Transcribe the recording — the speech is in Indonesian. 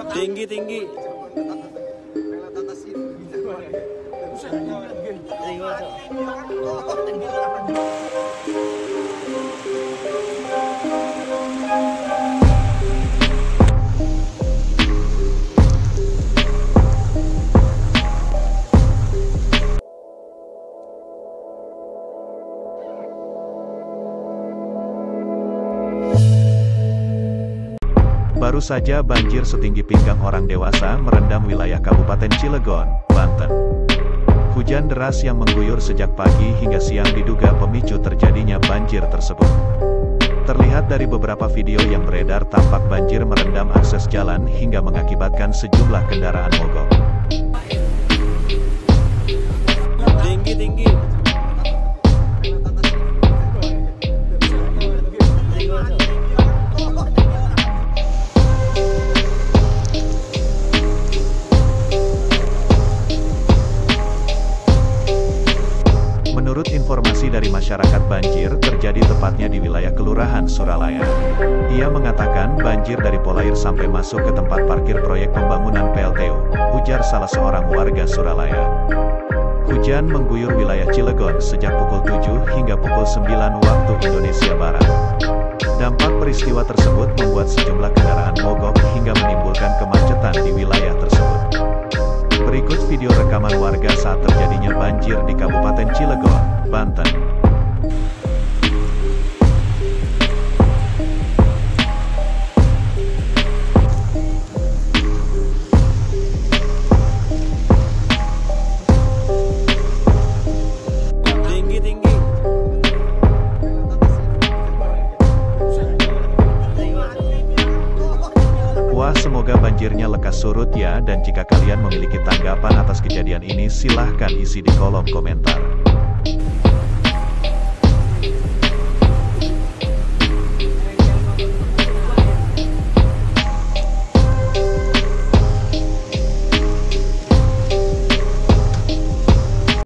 Tinggi tinggi. Baru saja banjir setinggi pinggang orang dewasa merendam wilayah Kabupaten Cilegon, Banten. Hujan deras yang mengguyur sejak pagi hingga siang diduga pemicu terjadinya banjir tersebut. Terlihat dari beberapa video yang beredar tampak banjir merendam akses jalan hingga mengakibatkan sejumlah kendaraan mogok. Tinggi. Menurut informasi dari masyarakat, banjir terjadi tepatnya di wilayah Kelurahan Suralaya. Ia mengatakan banjir dari Polair sampai masuk ke tempat parkir proyek pembangunan PLTU, ujar salah seorang warga Suralaya. Hujan mengguyur wilayah Cilegon sejak pukul 7 hingga pukul 9 waktu Indonesia Barat. Dampak peristiwa tersebut membuat sejumlah kendaraan mogok hingga menimbulkan kemacetan di wilayah tersebut. Berikut video rekaman warga saat terjadinya banjir di Kabupaten Cilegon, Banten. Tinggi. Wah, semoga banjirnya lekas surut ya, dan jika kalian memiliki tanggapan atas kejadian ini silahkan isi di kolom komentar.